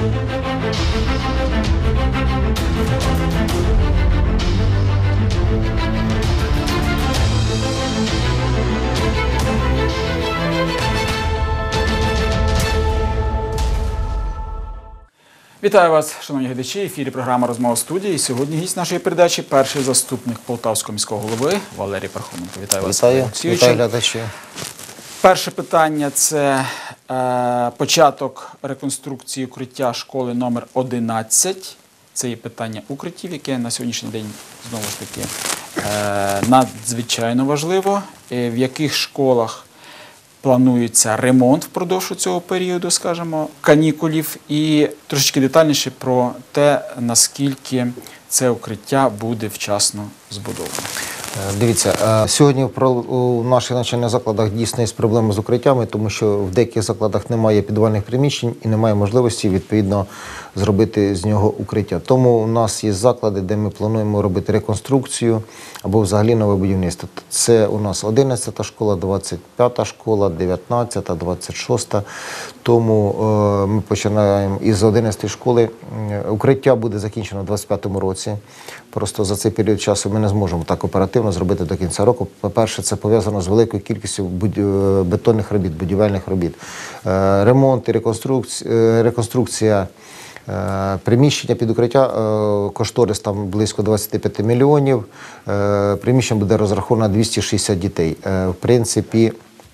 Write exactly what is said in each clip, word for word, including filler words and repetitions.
Вітаю вас, шановні глядачі, в ефірі програма «Розмова студії». Сьогодні гість нашої передачі – перший заступник Полтавського міського голови Валерій Пархоменко. Вітаю вас, Вітаю, вітаю глядачі. Перше питання – це е, початок реконструкції укриття школи номер одинадцять. Це є питання укриттів, яке на сьогоднішній день, знову ж таки, е, надзвичайно важливо. Е, в яких школах планується ремонт впродовж цього періоду, скажімо, канікулів, і трошечки детальніше про те, наскільки це укриття буде вчасно збудовано. Дивіться, сьогодні у наших навчальних закладах дійсно є проблеми з укриттями, тому що в деяких закладах немає підвальних приміщень і немає можливості, відповідно, зробити з нього укриття. Тому у нас є заклади, де ми плануємо робити реконструкцію або взагалі нове будівництво. Це у нас одинадцята школа, двадцять п'ята школа, дев'ятнадцята, двадцять шоста. Тому е, ми починаємо із одинадцятої школи. Укриття буде закінчено у двадцять п'ятому році. Просто за цей період часу ми не зможемо так оперативно зробити до кінця року. По-перше, це пов'язано з великою кількістю бетонних робіт, будівельних робіт. Е, ремонт і реконструкція, реконструкція е, приміщення під укриття, е, кошторис там близько двадцять п'ять мільйонів. Е, приміщення буде розраховано на двісті шістдесят дітей. Е, в принципі,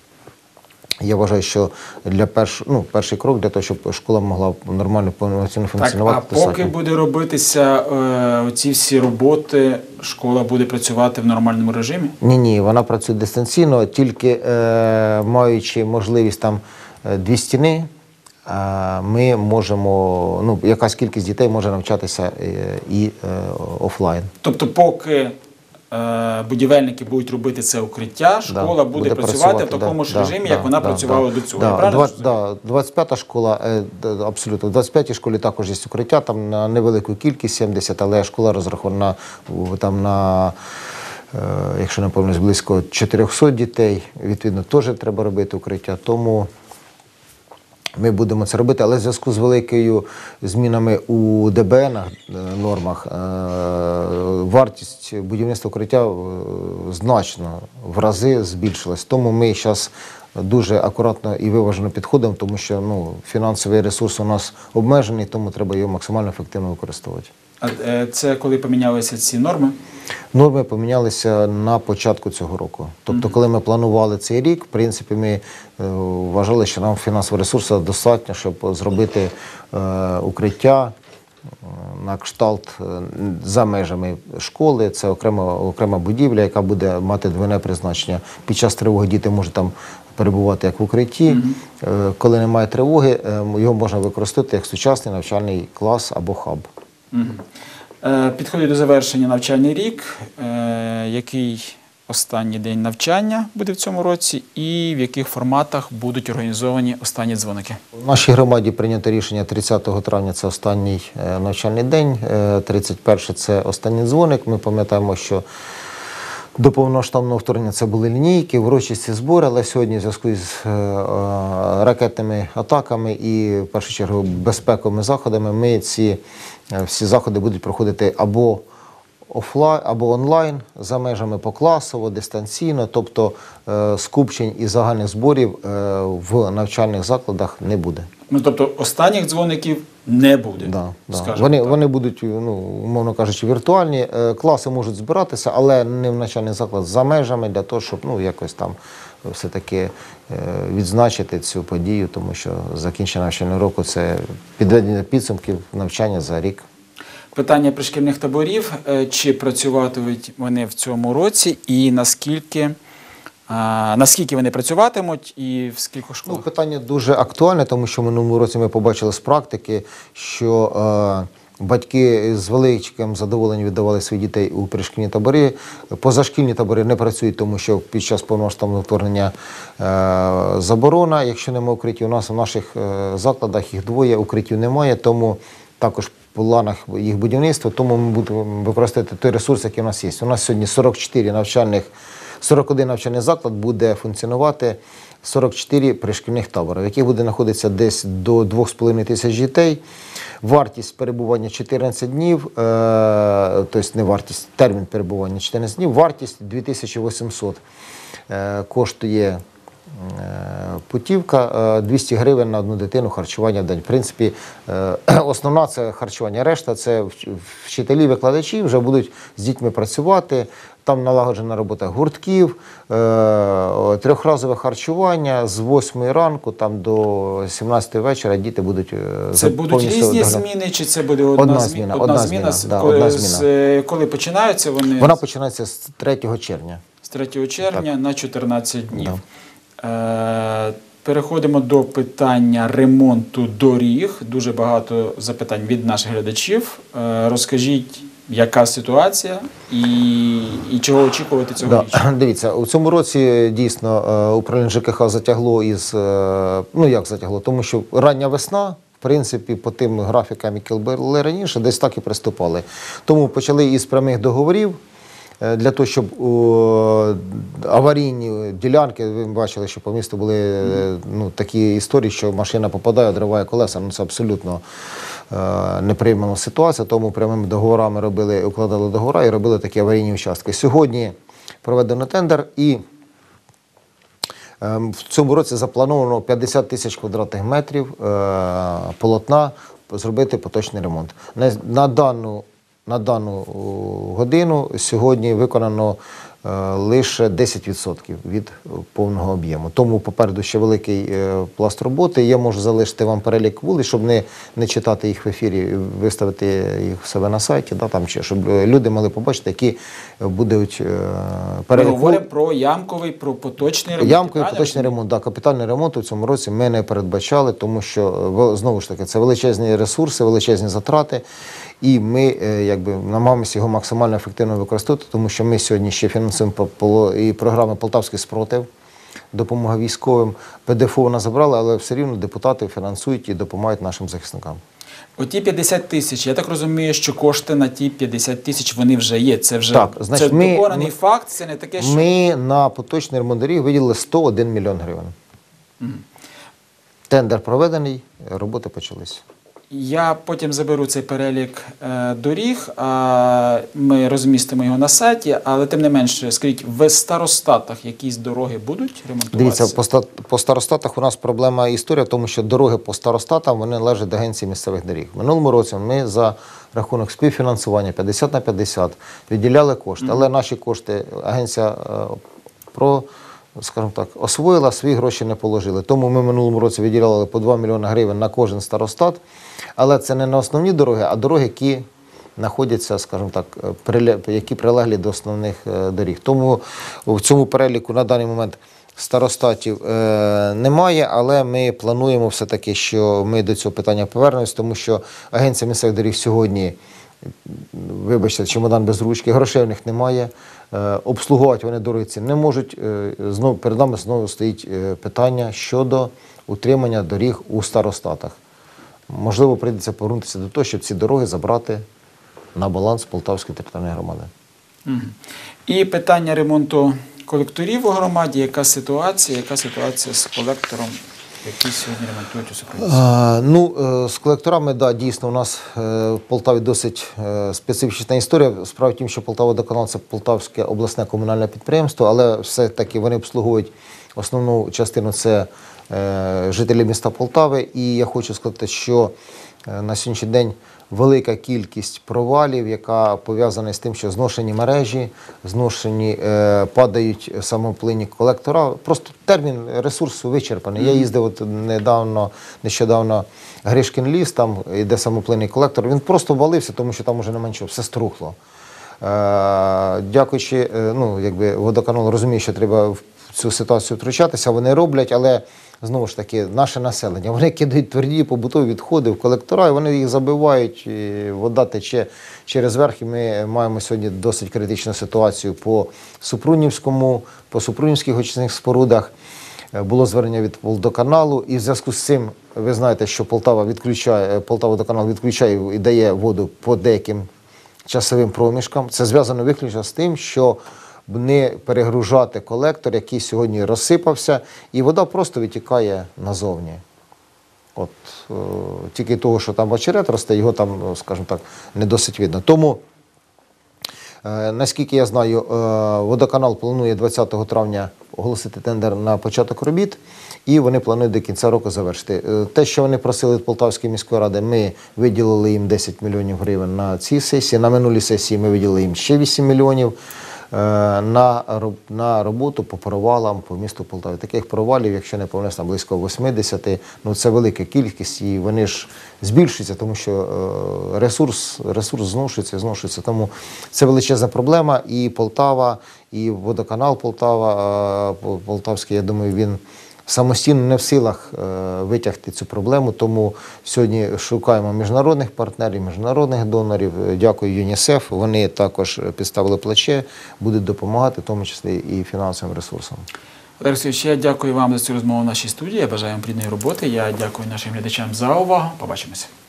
я вважаю, що для перш, ну, перший крок для того, щоб школа могла нормально повноцінно функціонувати. Так, а поки буде робитися е, ці всі роботи, школа буде працювати в нормальному режимі? Ні, ні, вона працює дистанційно, тільки е, маючи можливість там дві стіни, е, ми можемо, ну, якась кількість дітей може навчатися е, і е, офлайн. Тобто, поки будівельники будуть робити це укриття, школа да, буде, буде працювати, працювати в такому да, ж да, режимі, да, як вона да, працювала да, до цього. Да, два, да, двадцять п'ята школа, абсолютно, в двадцять п'ятій школі також є укриття, там на невелику кількість, сімдесят, але школа розрахована там на, якщо не помиляюсь, близько чотирьохсот дітей, відповідно, теж треба робити укриття, тому ми будемо це робити, але в зв'язку з великою змінами у ді бе ен нормах вартість будівництва укриття значно в рази збільшилась. Тому ми зараз дуже акуратно і виважено підходимо, тому що ну, фінансовий ресурс у нас обмежений, тому треба його максимально ефективно використовувати. А це коли помінялися ці норми? Норми помінялися на початку цього року. Тобто, коли ми планували цей рік, в принципі, ми е, вважали, що нам фінансового ресурсу достатньо, щоб зробити е, укриття е, на кшталт е, за межами школи. Це окрема, окрема будівля, яка буде мати двойне призначення. Під час тривоги діти можуть там перебувати як в укритті. Mm-hmm. е, коли немає тривоги, е, його можна використовувати як сучасний навчальний клас або хаб. Mm-hmm. Підходить до завершення навчальний рік. Який останній день навчання буде в цьому році і в яких форматах будуть організовані останні дзвоники? В нашій громаді прийнято рішення тридцятого травня – це останній навчальний день, тридцять першого – це останній дзвоник. Ми пам'ятаємо, що до повномасштабного вторгнення це були лінійки, урочисті збори, але сьогодні в зв'язку з ракетними атаками і, в першу чергу, безпековими заходами, ми ці всі заходи будуть проходити або офлайн, або онлайн, за межами покласово, дистанційно, тобто скупчень і загальних зборів в навчальних закладах не буде. Ну, тобто останніх дзвоників не буде? Да, да. Вони, вони будуть, ну, умовно кажучи, віртуальні. Класи можуть збиратися, але не в навчальний заклад, за межами, для того, щоб ну, якось там все-таки відзначити цю подію, тому що закінчення навчального року – це підведення підсумків навчання за рік. Питання пришкільних таборів. Чи працюватимуть вони в цьому році і наскільки, а, наскільки вони працюватимуть і в скількох школах? Ну, питання дуже актуальне, тому що в минулому році ми побачили з практики, що е, батьки з великим задоволенням віддавали своїх дітей у пришкільні табори. Позашкільні табори не працюють, тому що під час повномасштабного вторгнення е, заборона, якщо немає укриттів. У нас в наших е, закладах їх двоє, укриттів немає, тому також в планах їх будівництва, тому ми будемо використовувати той ресурс, який у нас є. У нас сьогодні сорок чотири навчальних, сорок один навчальний заклад буде функціонувати сорок чотири пришкільних табори, в яких буде знаходитися десь до двох з половиною тисяч дітей. Вартість перебування чотирнадцять днів, е, тобто не вартість, термін перебування чотирнадцять днів, вартість дві тисячі вісімсот е, коштує путівка, двісті гривень на одну дитину харчування в день. В принципі, основна це харчування. Решта це вчителі, викладачі вже будуть з дітьми працювати. Там налагоджена робота гуртків, трьохразове харчування з восьмої ранку там, до сімнадцятої вечора діти будуть Це будуть різні зміни, чи це буде одна, одна зміна? Одна, одна зміна. зміна. Да, коли, одна зміна. З, коли починаються вони? Вона починається з третього червня. З третього червня так. на чотирнадцять днів. Да. Переходимо до питання ремонту доріг. Дуже багато запитань від наших глядачів. Розкажіть, яка ситуація і, і чого очікувати цього річу? Да. Дивіться, у цьому році дійсно управління ЖКХ затягло із, ну як затягло, тому що рання весна, в принципі, по тим графікам, які були раніше, десь так і приступали. Тому почали із прямих договорів, для того, щоб о, аварійні ділянки, ви бачили, що по місту були ну, такі історії, що машина попадає, одриває колеса, ну це абсолютно е, неприємна ситуація, тому прямими договорами робили, укладали договори і робили такі аварійні участки. Сьогодні проведено тендер і е, в цьому році заплановано п'ятдесят тисяч квадратних метрів е, полотна зробити поточний ремонт. На, на дану На дану годину сьогодні виконано е, лише десять відсотків від повного об'єму. Тому попереду ще великий е, пласт роботи. Я можу залишити вам перелік вулиць, щоб не, не читати їх в ефірі, виставити їх в себе на сайті, да, там, чи, щоб люди могли побачити, які будуть е, перелік. Ми говоримо про ямковий, про поточний ремонт. Ямковий поточний ремонт, да, капітальний ремонт у цьому році ми не передбачали, тому що, знову ж таки, це величезні ресурси, величезні затрати. І ми якби, намагаємося його максимально ефективно використовувати, тому що ми сьогодні ще фінансуємо і програми «Полтавський спротив», допомога військовим. ПДФО вона забрала, але все рівно депутати фінансують і допомагають нашим захисникам. Оті п'ятдесят тисяч, я так розумію, що кошти на ті п'ятдесят тисяч, вони вже є. Це вже так, значить, це ми, доконаний ми, факт, це не таке, що... Ми на поточний ремонт доріг виділили сто один мільйон гривень. Угу. Тендер проведений, роботи почалися. Я потім заберу цей перелік е, доріг, а ми розмістимо його на сайті, але тим не менше, скажіть, в старостатах якісь дороги будуть ремонтуватися? Дивіться, по, ста, по старостатах у нас проблема історія в тому, що дороги по старостатам, вони належать Агенції місцевих доріг. В минулому році ми за рахунок співфінансування п'ятдесят на п'ятдесят виділяли кошти, mm-hmm. але наші кошти агенція е, про... скажімо так, освоїла, свої гроші не положили. Тому ми в минулому році виділяли по два мільйони гривень на кожен старостат, але це не на основні дороги, а дороги, які знаходяться, скажімо так, які прилеглі до основних доріг. Тому в цьому переліку на даний момент старостатів е, немає, але ми плануємо все-таки, що ми до цього питання повернемось, тому що Агенція місцевих доріг сьогодні, вибачте, чемодан без ручки, грошей в них немає, е, обслуговувати вони дороги ці не можуть. Е, знов, перед нами знову стоїть е, питання щодо утримання доріг у старостатах. Можливо, прийдеться повернутися до того, щоб ці дороги забрати на баланс Полтавської територіальної громади. Угу. І питання ремонту колекторів у громаді. Яка ситуація? Яка ситуація з колектором, який сьогодні ремонтують у Соколівці? А, ну, з колекторами, да, дійсно, у нас в Полтаві досить специфічна історія. Справа в тім, що Полтаводоканал – це Полтавське обласне комунальне підприємство, але все-таки вони обслуговують основну частину – це е, жителі міста Полтави. І я хочу сказати, що на сьогоднішній день велика кількість провалів, яка пов'язана з тим, що зношені мережі, зношені, е, падають самоплинні колектора. Просто термін ресурсу вичерпаний. Mm-hmm. Я їздив от недавно, нещодавно Гришкін ліс, там йде самоплинний колектор. Він просто валився, тому що там вже немає нічого, все струхло. Е, дякуючи, е, ну, якби водоканал розуміє, що треба в цю ситуацію втручатися, вони роблять, але знову ж таки, наше населення, вони кидають тверді побутові відходи в колектора, і вони їх забивають, і вода тече через верх, і ми маємо сьогодні досить критичну ситуацію по Супрунівському, по Супрунівських очисних спорудах. Було звернення від водоканалу, і в зв'язку з цим, ви знаєте, що Полтава відключає, Полтаводоканал відключає і дає воду по деяким часовим проміжкам. Це зв'язано виключно з тим, що не перегружати колектор, який сьогодні розсипався, і вода просто витікає назовні. От, е, тільки того, що там очерет росте, його там, ну, скажімо так, не досить видно. Тому, е, наскільки я знаю, е, водоканал планує двадцятого травня оголосити тендер на початок робіт, і вони планують до кінця року завершити. Е, те, що вони просили від Полтавської міської ради, ми виділили їм десять мільйонів гривень на цій сесії. На минулій сесії ми виділили їм ще вісім мільйонів. На, на роботу по провалам по місту Полтаві. Таких провалів, якщо не помиляюсь, близько вісімдесят, ну це велика кількість, і вони ж збільшуються, тому що ресурс, ресурс зношується, зношується. Тому це величезна проблема, і Полтава, і водоканал Полтава, Полтавський, я думаю, він самостійно не в силах е, витягти цю проблему, тому сьогодні шукаємо міжнародних партнерів, міжнародних донорів. Дякую ЮНІСЕФ, вони також підставили плече, будуть допомагати, в тому числі і фінансовим ресурсом. Валерій Олексійович, я дякую вам за цю розмову в нашій студії, я бажаю вам плідної роботи, я дякую нашим глядачам за увагу, побачимося.